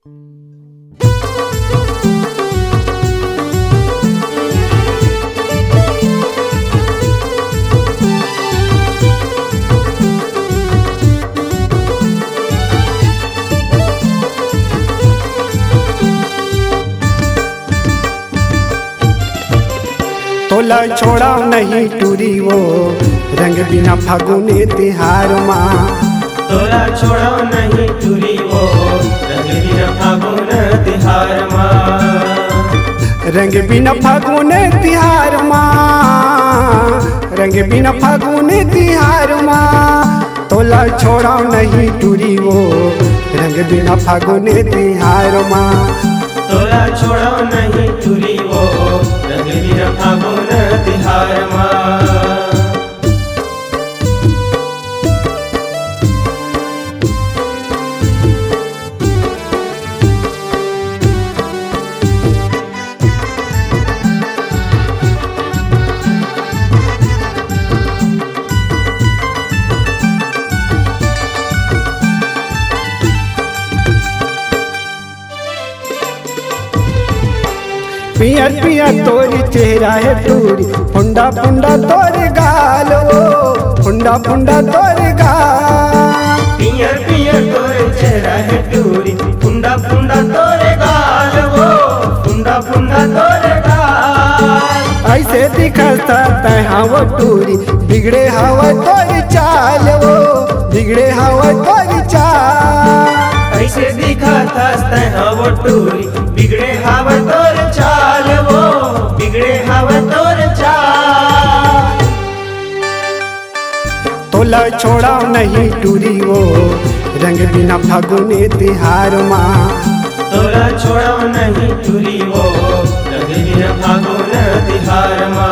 तोला छोड़ा नहीं टूरी वो रंग बिना फागुने तिहार माँ। तोला छोड़ा नहीं टूरी वो रंग बिना फागुने तिहार माँ। रंग बिना फागुने तिहार माँ, रंग बिना फागुने तिहार माँ। तोला छोड़ा नहीं टूरी वो रंग बिना फागुने तिहार माँ। तोला छोड़ा नहीं टूरी वो रंग बिना फागुने तिहार माँ। पियर पियर तोरी चेहरा है टूरी, फुंडा फुंडा तोर गाल वो, फुंडा फुंडा तोर गाल। पियर पियर तोर चेहरा है टूरी, फुंडा फुंडा तोर गाल वो, फुंडा फुंडा तोर गाल। ऐसे दिखता है हवा टूरी, बिगड़े हवा तोर चाल वो, बिगड़े हवा तोर चाल। ऐसे दिखता है हवा टूरी, बिगड़े हवा तोर चाल वो, बिगड़े हवा तोर चाल। तोला छोड़ा नहीं टूरी वो रंग बिना फागुने तिहार माँ। तोला छोड़ा नहीं टूरी वो रंग बिना फागुने तिहार माँ।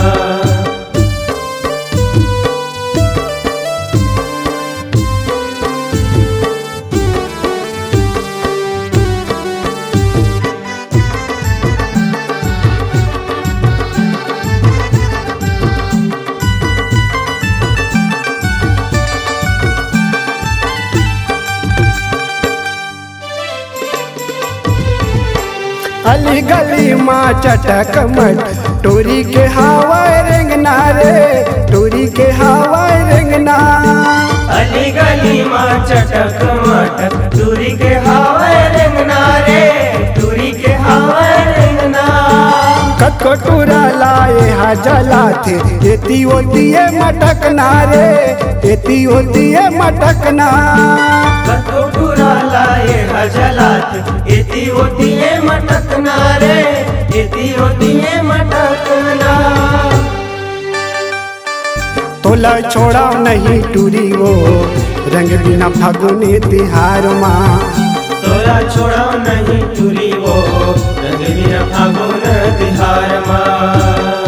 अली गली माँ चटक मट टोरी के हवा रेंगना रे, टोरी के हवा रेंगना। अली गली माँ चटक मटक टोरी के हवा रेंगना रे, टोरी के हवा रेंगना। कटको टूरा लाए हा जला थे, एती होती है मटकना रे, एती होती है मटकना। कटको टूरा लाए हा जला थे, एती होती है मटकना रे, एती होती है मटकना। तोला छोड़ा नहीं टूरी वो रंग बिना फागुने तिहार माँ। तोला छोड़ा नहीं टूरी वो रंग बिना फागुने तिहार माँ।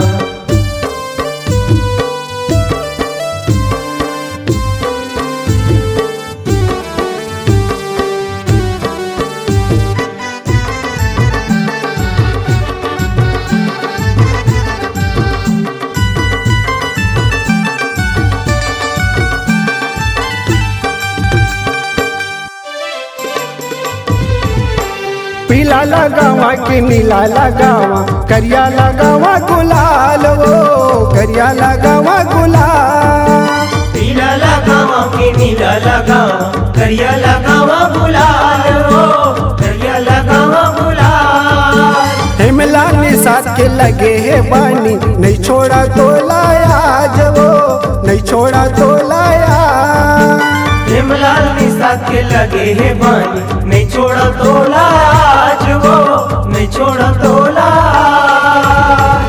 पीला लगावा कि नीला लगावा, करिया लगावा गुलाल वो, करिया लगावा गुलाल। पीला लगावा कि नीला लगावा, करिया लगावा गुलाल वो, करिया लगावा गुलाल। हिमला निसात के लगे है बानी, नहीं छोड़ा तो लाया आज वो, नहीं छोड़ा तो लाया। हिमलाल निसात के लगे है बानी, नहीं छोड़ा तो लाज वो, नहीं छोड़ा तो लाज।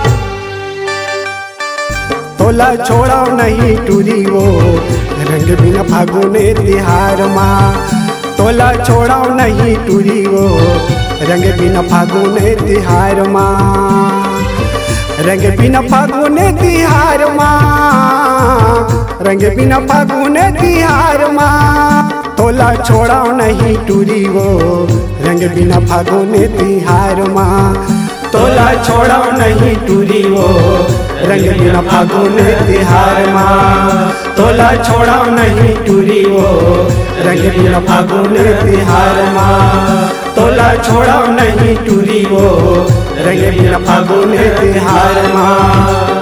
तोला छोड़ा नहीं टूरी वो रंग बिना फागुने तिहार माँ। तोला छोड़ा नहीं टूरी वो रंग बिना फागुने तिहार माँ। रंग बिना फागुने तिहार माँ, रंग बिना फागुने तिहार माँ। तोला छोड़ा नहीं टूरी वो रंग बिना फागुने तिहार माँ। तोला छोड़ा नहीं टूरी वो रंग बिना फागुने तिहार माँ। तोला छोड़ा नहीं टूरी वो रंग बिना फागुने तिहार माँ। तोला छोड़ा नहीं टूरी वो रंग बिना फागुन तिहार माँ।